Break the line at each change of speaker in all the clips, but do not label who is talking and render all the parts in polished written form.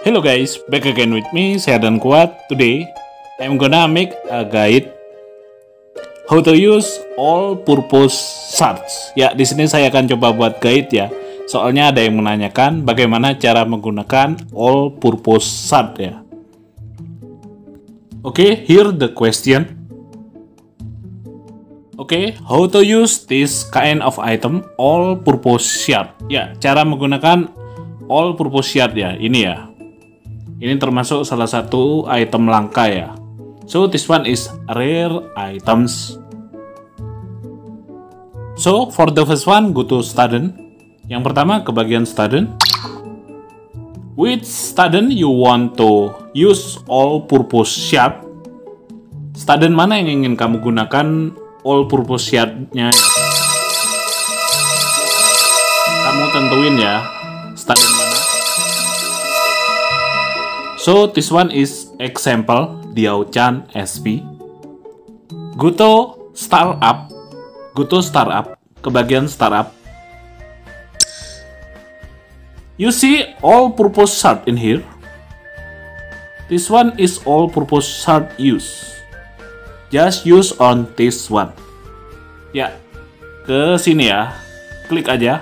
Hello guys, back again with me, saya Dan Kuat. Today, I'm gonna make a guide how to use all-purpose shards. Ya, di sini saya akan coba buat guide ya. Soalnya ada yang menanyakan bagaimana cara menggunakan all-purpose shard ya. Oke, here the question. Oke, how to use this kind of item all-purpose shard. Ya, cara menggunakan all-purpose shard ya, ini ya. Ini termasuk salah satu item langka ya. So this one is rare items. So for the first one, go to student. Yang pertama ke bagian student. Which student you want to use all-purpose shard? Student mana yang ingin kamu gunakan all-purpose shard-nya? Kamu tentuin ya, student mana. So this one is example Diao-chan SP. Go to startup. Go to startup. Ke bagian startup. You see all-purpose shard in here. This one is all-purpose shard use. Just use on this one. Ya, ke sini ya. Klik aja.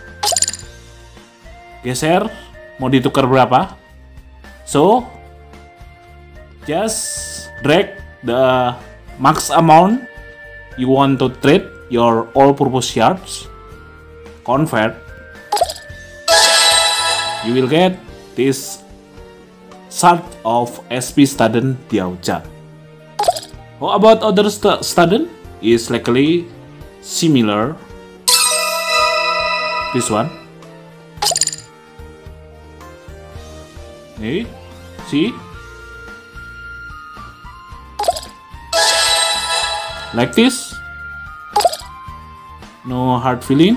Geser. Mau ditukar berapa? So, just drag the max amount you want to trade your all-purpose shards. Convert. You will get this shard of SP student Diao-chan. How about other student? Is likely similar. This one. Okay. See? Like this. No hard feeling.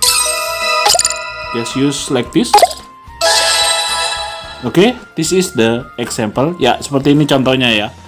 Just use like this. Okay, this is the example. Ya, seperti ini contohnya ya.